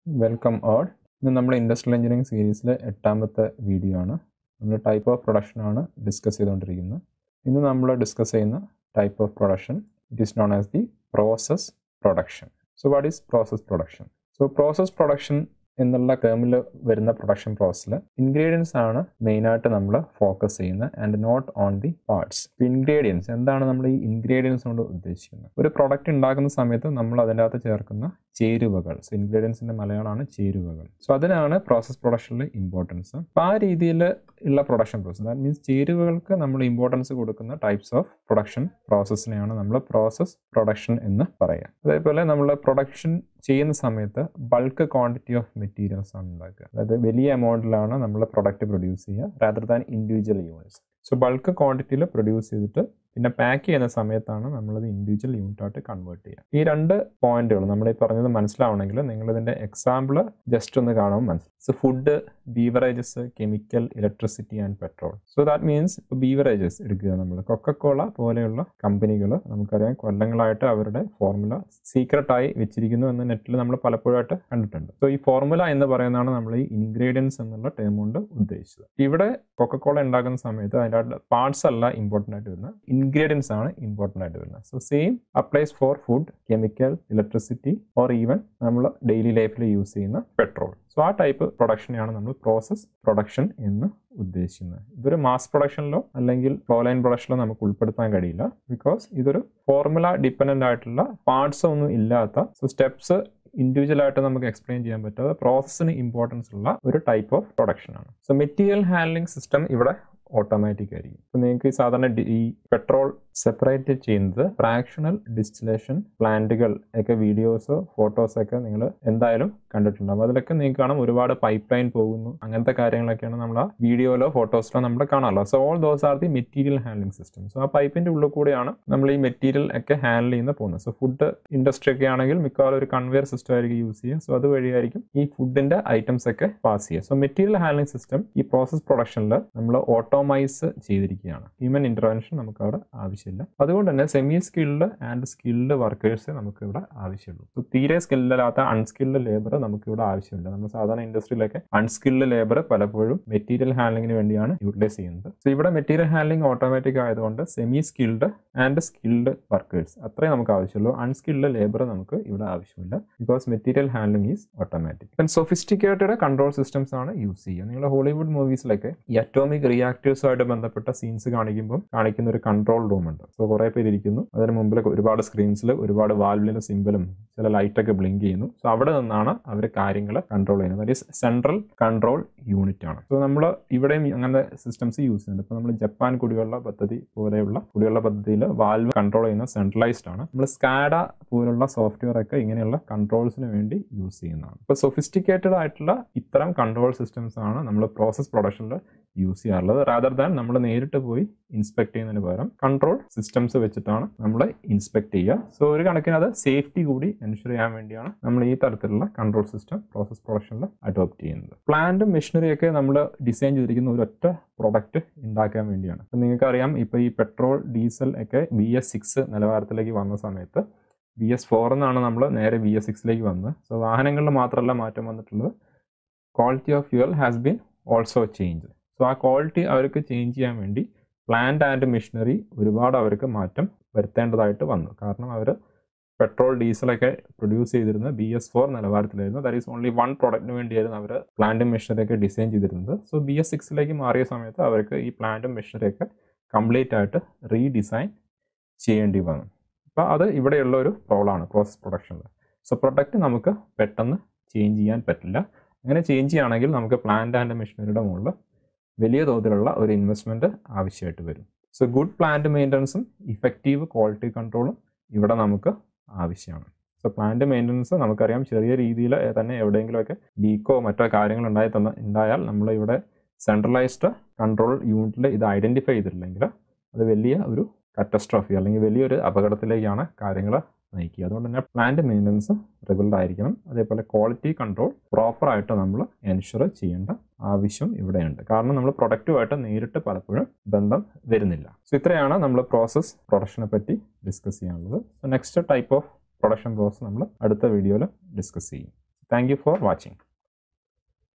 Welcome all. ഇന്ന് നമ്മൾ industrial engineering സീരീസിലെ 8ാമത്തെ വീഡിയോ ആണ്. നമ്മൾ ടൈപ്പ് ഓഫ് പ്രൊഡക്ഷൻ ആണ് ഡിസ്കസ് ചെയ്തുകൊണ്ടിരിക്കുന്നത്. ഇന്ന് നമ്മൾ ഡിസ്കസ് ചെയ്യുന്ന type of production it is known as the process production. So what is process production? So process production എന്നുള്ള ടേമിൽ വരുന്ന പ്രൊഡക്ഷൻ പ്രോസസ്സിൽ ഇൻഗ്രീഡിയൻസ് ആണ് മെയിനായിട്ട് നമ്മൾ ഫോക്കസ് ചെയ്യുന്നത് and not on the parts. Ingredients എന്താണ് നമ്മൾ ഈ ഇൻഗ്രീഡിയൻസ് കൊണ്ട് ഉദ്ദേശിക്കുന്നത്? ഒരു പ്രൊഡക്റ്റ് ഉണ്ടാക്കുന്ന സമയത്ത് നമ്മൾ അതിൻ്റെ അകത്ത് ചേർക്കുന്ന ചേരുവകൾ. സോ ഇൻഗ്രീഡിയൻസിന്റെ മലയാളമാണ് ചേരുവകൾ. സോ അതിനാണ് പ്രോസസ് പ്രൊഡക്ഷനിൽ ഇമ്പോർട്ടൻസ്. അപ്പോൾ ആ രീതിയിൽ ഉള്ള പ്രൊഡക്ഷൻ പ്രോസസ്, ദാറ്റ് മീൻസ് ചേരുവകൾക്ക് നമ്മൾ ഇമ്പോർട്ടൻസ് കൊടുക്കുന്ന ടൈപ്സ് ഓഫ് പ്രൊഡക്ഷൻ പ്രോസസ്സിനെയാണ് നമ്മൾ പ്രോസസ് പ്രൊഡക്ഷൻ എന്ന് പറയുക. അതേപോലെ നമ്മൾ പ്രൊഡക്ഷൻ ചെയ്യുന്ന സമയത്ത് ബൾക്ക് ക്വാണ്ടിറ്റി ഓഫ് മെറ്റീരിയൽസ് ആണ് ഉണ്ടാക്കുക. അതായത് വലിയ എമൗണ്ടിലാണ് നമ്മൾ പ്രൊഡക്റ്റ് പ്രൊഡ്യൂസ് ചെയ്യുക rather than individual units. So bulk ക്വാണ്ടിറ്റിയിൽ പ്രൊഡ്യൂസ് ചെയ്തിട്ട് പിന്നെ പാക്ക് ചെയ്യുന്ന സമയത്താണ് നമ്മളത് ഇൻഡിവിജ്വൽ യൂണിറ്റ് ആയിട്ട് കൺവേർട്ട് ചെയ്യുക. ഈ രണ്ട് പോയിന്റുകൾ നമ്മൾ ഈ പറഞ്ഞത് മനസ്സിലാവണമെങ്കിൽ നിങ്ങൾ ഇതിന്റെ എക്സാമ്പിൾ ജസ്റ്റ് ഒന്ന് കാണുമ്പോൾ മനസ്സിലാവും. So food, beverages, chemical, electricity and petrol. So that means beverages എടുക്കുക. നമ്മൾ കൊക്കക്കോള പോലെയുള്ള കമ്പനികൾ നമുക്കറിയാം കൊല്ലങ്ങളായിട്ട് അവരുടെ ഫോർമുല സീക്രട്ടായി വെച്ചിരിക്കുന്നു എന്ന് നെറ്റിൽ നമ്മൾ പലപ്പോഴായിട്ട് കണ്ടിട്ടുണ്ട്. സോ ഈ ഫോർമുല എന്ന് പറയുന്നതാണ് നമ്മൾ ഈ ഇൻഗ്രീഡിയൻസ് എന്നുള്ള ടേം കൊണ്ട് ഉദ്ദേശിച്ചത്. ഇവിടെ കൊക്കക്കോള ഉണ്ടാക്കുന്ന സമയത്ത് അതിൻ്റെ പാർട്സ് അല്ല ഇമ്പോർട്ടൻ്റ് ആയിട്ട് വരുന്നത്, ഇൻഗ്രീഡിയൻസ് ആണ് ഇമ്പോർട്ടൻ്റ് ആയിട്ട് വരുന്നത്. So same applies for food, chemical, electricity or even നമ്മൾ ഡെയിലി ലൈഫിൽ യൂസ് ചെയ്യുന്ന പെട്രോൾ. സോ ആ ടൈപ്പ് പ്രൊഡക്ഷനെയാണ് നമ്മൾ പ്രോസസ് പ്രൊഡക്ഷൻ എന്ന് ഉദ്ദേശിക്കുന്നത്. ഇതൊരു മാസ് പ്രൊഡക്ഷനിലോ അല്ലെങ്കിൽ ഫ്ലോ ലൈൻ പ്രൊഡക്ഷനിലോ നമുക്ക് ഉൾപ്പെടുത്താൻ കഴിയില്ല. ബിക്കോസ് ഇതൊരു ഫോർമുല ഡിപ്പെൻഡൻ്റ് ആയിട്ടുള്ള പാർട്സ് ഒന്നും ഇല്ലാത്ത, സോ സ്റ്റെപ്സ് ഇൻഡിവിജ്വൽ ആയിട്ട് നമുക്ക് എക്സ്പ്ലെയിൻ ചെയ്യാൻ പറ്റാതെ പ്രോസസ്സിന് ഇമ്പോർട്ടൻസ് ഉള്ള ഒരു ടൈപ്പ് ഓഫ് പ്രൊഡക്ഷൻ ആണ്. സോ മെറ്റീരിയൽ ഹാൻഡ്ലിംഗ് സിസ്റ്റം ഇവിടെ ഓട്ടോമാറ്റിക് ആയിരിക്കും. ഇപ്പം നിങ്ങൾക്ക് സാധാരണ ഈ പെട്രോൾ സെപ്പറേറ്റ് ചെയ്യുന്നത് ഫ്രാക്ഷണൽ ഡിസ്റ്റിലേഷൻ പ്ലാന്റുകൾ ഒക്കെ വീഡിയോസോ ഫോട്ടോസോ ഒക്കെ നിങ്ങൾ എന്തായാലും കണ്ടിട്ടുണ്ടാകും. അതിലൊക്കെ നിങ്ങൾക്ക് കാണാം ഒരുപാട് പൈപ്പ് ലൈൻ പോകുന്നു, അങ്ങനത്തെ കാര്യങ്ങളൊക്കെയാണ് നമ്മൾ ആ വീഡിയോയിലോ ഫോട്ടോസിലോ നമ്മൾ കാണാമല്ലോ. So all those are the material handling system. So ആ പൈപ്പിന്റെ ഉള്ളിൽ കൂടെയാണ് നമ്മൾ ഈ മെറ്റീരിയൽ ഒക്കെ ഹാൻഡിൽ ചെയ്യുന്ന പോകുന്നത്. സോ ഫുഡ് ഇൻഡസ്ട്രി ഒക്കെ ആണെങ്കിൽ മിക്കവാറും ഒരു കൺവെയർ സിസ്റ്റം ആയിരിക്കും യൂസ് ചെയ്യുക. സോ അതുവഴിയായിരിക്കും ഈ ഫുഡിന്റെ ഐറ്റംസ് ഒക്കെ പാസ് ചെയ്യുക. സോ മെറ്റീരിയൽ ഹാൻഡ്ലിംഗ് സിസ്റ്റം ഈ പ്രോസസ് പ്രൊഡക്ഷനിൽ നമ്മൾ ഓട്ടോമൈസ് ചെയ്തിരിക്കുകയാണ്. ഹ്യൂമൻ ഇന്റർവെൻഷൻ നമുക്ക് അവിടെ ആവശ്യമില്ല. അതുകൊണ്ട് തന്നെ semi skilled and skilled workers നമുക്ക് ഇവിടെ ആവശ്യമുള്ളൂ. സോ തീരെ സ്കിൽഡില്ലാത്ത അൺസ്കിൽഡ് ലേബർ നമുക്ക് ഇവിടെ ആവശ്യമില്ല. നമ്മൾ സാധാരണ ഇൻഡസ്ട്രിയിലൊക്കെ അൺസ്കിൽഡ് ലേബർ പലപ്പോഴും മെറ്റീരിയൽ ഹാൻഡ്ലിങ്ങിന് വേണ്ടിയാണ് യൂട്ടിലൈസ് ചെയ്യുന്നത്. സോ ഇവിടെ മെറ്റീരിയൽ ഹാൻഡ്ലിംഗ് ഓട്ടോമാറ്റിക് ആയതുകൊണ്ട് semi skilled and skilled workers അത്രേ നമുക്ക് ആവശ്യമുള്ളൂ. അൺസ്കിൽഡ് ലേബർ നമുക്ക് ഇവിടെ ആവശ്യമില്ല. Because material handling is automatic. Then sophisticated control systems ആണ് യൂസ് ചെയ്യുക. നിങ്ങൾ ഹോളിവുഡ് മൂവീസിലൊക്കെ ഈ അറ്റോമിക് റിയാക്ടേഴ്സുമായിട്ട് ബന്ധപ്പെട്ട സീൻസ് കാണിക്കുമ്പോൾ കാണിക്കുന്ന ഒരു കൺട്രോൾ റൂം ഉണ്ട്. സോ കുറെ പേര് ഇരിക്കുന്നു, അതിന് മുമ്പിൽ ഒരുപാട് സ്ക്രീൻസിൽ ഒരുപാട് വാൽവിന്റെ സിമ്പലും ചില ലൈറ്റൊക്കെ ബ്ലിങ്ക് ചെയ്യുന്നു. സോ അവിടെ നിന്നാണ് അവർ കാര്യങ്ങൾ കൺട്രോൾ ചെയ്യുന്നത്. That is central control unit ആണ്. സോ നമ്മൾ ഇവിടെയും അങ്ങനത്തെ സിസ്റ്റംസ് യൂസ് ചെയ്യുന്നുണ്ട്. ഇപ്പോൾ നമ്മൾ ജപ്പാൻ കുടിവെള്ള പദ്ധതി പോലെയുള്ള കുടിവെള്ള പദ്ധതിയിൽ വാൽവ് കൺട്രോൾ ചെയ്യുന്ന സെൻട്രലൈസ്ഡ് ആണ്. നമ്മൾ സ്കാഡ പോലുള്ള സോഫ്റ്റ്വെയർ ഒക്കെ ഇങ്ങനെയുള്ള കൺട്രോൾസിന് വേണ്ടി യൂസ് ചെയ്യുന്നതാണ്. ഇപ്പോൾ സൊഫിസ്റ്റിക്കേറ്റഡ് ആയിട്ടുള്ള ഇത്തരം കൺട്രോൾ സിസ്റ്റംസ് ആണ് നമ്മൾ പ്രോസസ് പ്രൊഡക്ഷനിൽ യൂസ് ചെയ്യാറുള്ളത്. റാദർ ദാൻ നമ്മൾ നേരിട്ട് പോയി ഇൻസ്പെക്ട് ചെയ്യുന്നതിന് പകരം കൺട്രോൾ സിസ്റ്റംസ് വെച്ചിട്ടാണ് നമ്മൾ ഇൻസ്പെക്ട് ചെയ്യുക. സോ ഒരു കണക്കിന് അത് സേഫ്റ്റി കൂടി എൻഷുർ ചെയ്യാൻ വേണ്ടിയാണ് നമ്മൾ ഈ തരത്തിലുള്ള കൺട്രോൾ സിസ്റ്റം പ്രോസസ് പ്രൊഡക്ഷനിൽ അഡോപ്റ്റ് ചെയ്യുന്നത്. പ്ലാന്റും മെഷീനറി ഒക്കെ നമ്മൾ ഡിസൈൻ ചെയ്തിരിക്കുന്ന ഒരൊറ്റ പ്രൊഡക്റ്റ് ഉണ്ടാക്കാൻ വേണ്ടിയാണ്. അപ്പം നിങ്ങൾക്കറിയാം ഇപ്പോൾ ഈ പെട്രോൾ, ഡീസൽ ഒക്കെ BS6 നിലവാരത്തിലേക്ക് വന്ന സമയത്ത് BS4 എന്നാണ് നമ്മൾ നേരെ BS6 വന്നത്. സോ വാഹനങ്ങളിൽ മാത്രമല്ല മാറ്റം വന്നിട്ടുള്ളത്, quality of fuel has been also change. So ആ ക്വാളിറ്റി അവർക്ക് ചേഞ്ച് ചെയ്യാൻ വേണ്ടി പ്ലാന്റ് ആൻഡ് മെഷീനറി ഒരുപാട് അവർക്ക് മാറ്റം വരുത്തേണ്ടതായിട്ട് വന്നു. കാരണം അവർ പെട്രോൾ, ഡീസലൊക്കെ പ്രൊഡ്യൂസ് ചെയ്തിരുന്നത് BS4 നിലവാരത്തിലായിരുന്നു. ദാറ്റ് ഈസ് ഓൺലി വൺ പ്രോഡക്റ്റിന് വേണ്ടിയായിരുന്നു അവർ പ്ലാന്റും മെഷീനറിയൊക്കെ ഡിസൈൻ ചെയ്തിരുന്നത്. സോ BS6 മാറിയ സമയത്ത് അവർക്ക് ഈ പ്ലാന്റും മെഷീനറിയൊക്കെ കംപ്ലീറ്റ് ആയിട്ട് റീഡിസൈൻ ചെയ്യേണ്ടി വന്നു. അപ്പോൾ അത് ഇവിടെയുള്ള ഒരു പ്രോബ്ലമാണ് പ്രോസസ് പ്രൊഡക്ഷനിൽ. സോ പ്രൊഡക്റ്റ് നമുക്ക് പെട്ടെന്ന് ചേഞ്ച് ചെയ്യാൻ പറ്റില്ല. അങ്ങനെ ചേഞ്ച് ചെയ്യുകയാണെങ്കിൽ നമുക്ക് പ്ലാന്റ് ആൻഡ് മെഷീനറിയുടെ മുകളിൽ വലിയ തോതിലുള്ള ഒരു ഇൻവെസ്റ്റ്മെൻറ്റ് ആവശ്യമായിട്ട് വരും. സോ ഗുഡ് പ്ലാന്റ് മെയിൻ്റനൻസും ഇഫക്റ്റീവ് ക്വാളിറ്റി കൺട്രോളും ഇവിടെ നമുക്ക് ആവശ്യമാണ്. സോ പ്ലാന്റ് മെയിൻ്റനൻസ് നമുക്കറിയാം ചെറിയ രീതിയിൽ തന്നെ എവിടെയെങ്കിലുമൊക്കെ ലീക്കോ മറ്റോ കാര്യങ്ങൾ ഉണ്ടായാൽ നമ്മൾ ഇവിടെ സെൻട്രലൈസ്ഡ് കൺട്രോൾ യൂണിറ്റിൽ ഇത് ഐഡൻറ്റിഫൈ ചെയ്തിട്ടില്ലെങ്കിൽ അത് വലിയ ഒരു കാറ്റസ്ട്രോഫി അല്ലെങ്കിൽ വലിയൊരു അപകടത്തിലേക്കാണ് കാര്യങ്ങൾ നയിക്കുക. അതുകൊണ്ട് തന്നെ പ്ലാന്റ് മെയിൻ്റനൻസ് റെഗുലർ ആയിരിക്കണം. അതേപോലെ ക്വാളിറ്റി കൺട്രോൾ പ്രോപ്പറായിട്ട് നമ്മൾ എൻഷുർ ചെയ്യേണ്ട ആവശ്യം ഇവിടെയുണ്ട്. കാരണം നമ്മൾ പ്രൊഡക്റ്റുമായിട്ട് നേരിട്ട് പലപ്പോഴും ബന്ധം വരുന്നില്ല. സോ ഇത്രയാണ് നമ്മൾ പ്രോസസ് പ്രൊഡക്ഷനെ പറ്റി ഡിസ്കസ് ചെയ്യാനുള്ളത്. So next type of production process നമ്മൾ അടുത്ത വീഡിയോയിൽ ഡിസ്കസ് ചെയ്യും. Thank you for watching.